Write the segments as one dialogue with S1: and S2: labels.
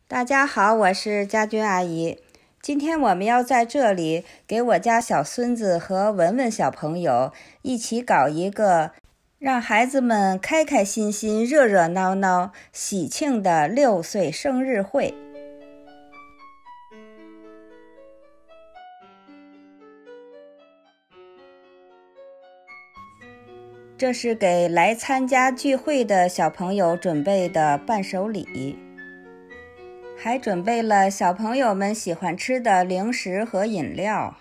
S1: 大家好，我是家军阿姨。今天我们要在这里给我家小孙子和文文小朋友一起搞一个让孩子们开开心心、热热闹闹、喜庆的6岁生日会。这是给来参加聚会的小朋友准备的伴手礼，还准备了小朋友们喜欢吃的零食和饮料。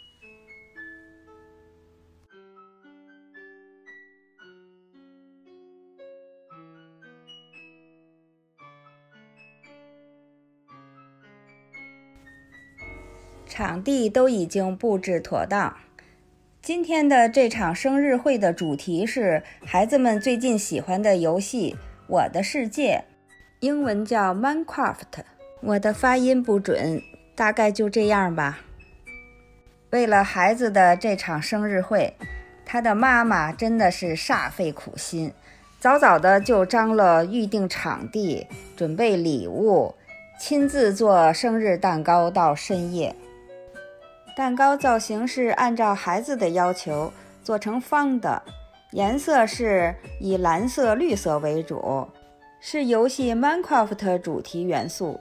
S1: 场地都已经布置妥当。今天的这场生日会的主题是孩子们最近喜欢的游戏《我的世界》，英文叫 Minecraft。我的发音不准，大概就这样吧。为了孩子的这场生日会，他的妈妈真的是煞费苦心，早早的就张了预定场地，准备礼物，亲自做生日蛋糕到深夜。蛋糕造型是按照孩子的要求做成方的，颜色是以蓝色、绿色为主，是游戏 Minecraft 主题元素。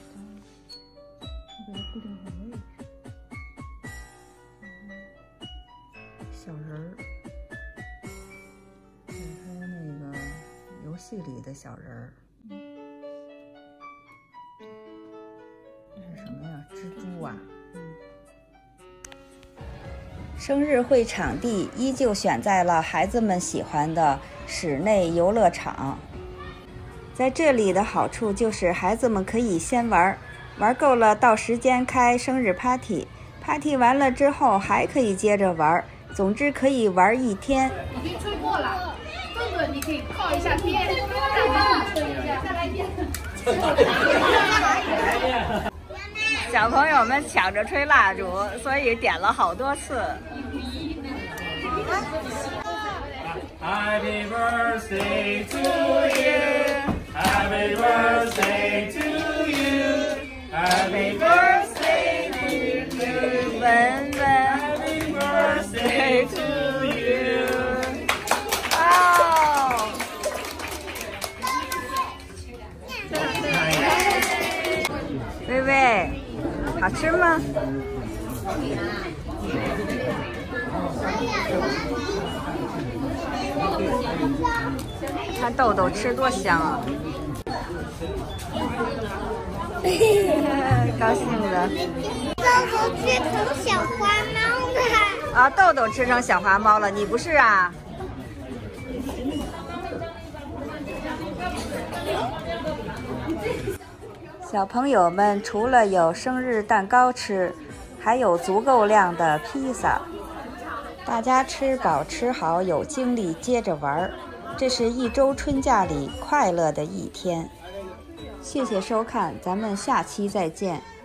S1: 小人儿，这是他那个游戏里的小人儿。这是什么呀？蜘蛛啊。生日会场地依旧选在了孩子们喜欢的室内游乐场。在这里的好处就是孩子们可以先玩够了，到时间开生日 party 完了之后还可以接着玩，总之可以玩一天。
S2: 你可以吹过了，顿顿你可以靠一下边，再来一遍。
S1: 小朋友们抢着吹蜡烛，所以点了好多次。
S3: Happy birthday to you, Happy birthday to you, Happy birthday to you,
S1: 文文
S3: Happy birthday to you。
S1: 哦，薇薇，好吃吗？看豆豆吃多香啊！高兴的。
S4: 豆豆吃成小花猫了。
S1: 啊，豆豆吃成小花猫了，你不是啊？小朋友们除了有生日蛋糕吃，还有足够量的披萨。大家吃饱吃好，有精力接着玩。这是一周春假里快乐的一天。谢谢收看，咱们下期再见。